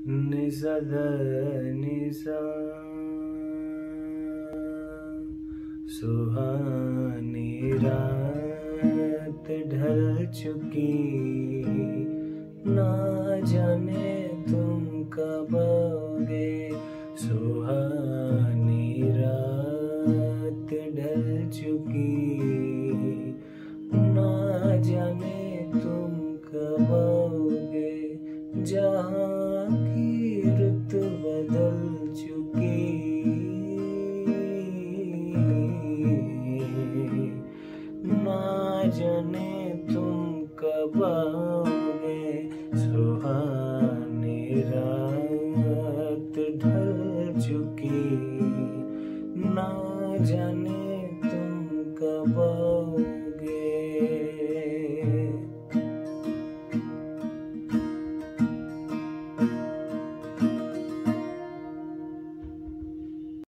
निसा ध निसा सुहानी रात ढल चुकी, ना जाने तुम कब आओगे। सुहानी रात ढल चुकी, ना जाने तुम कब आओगे। जहाँ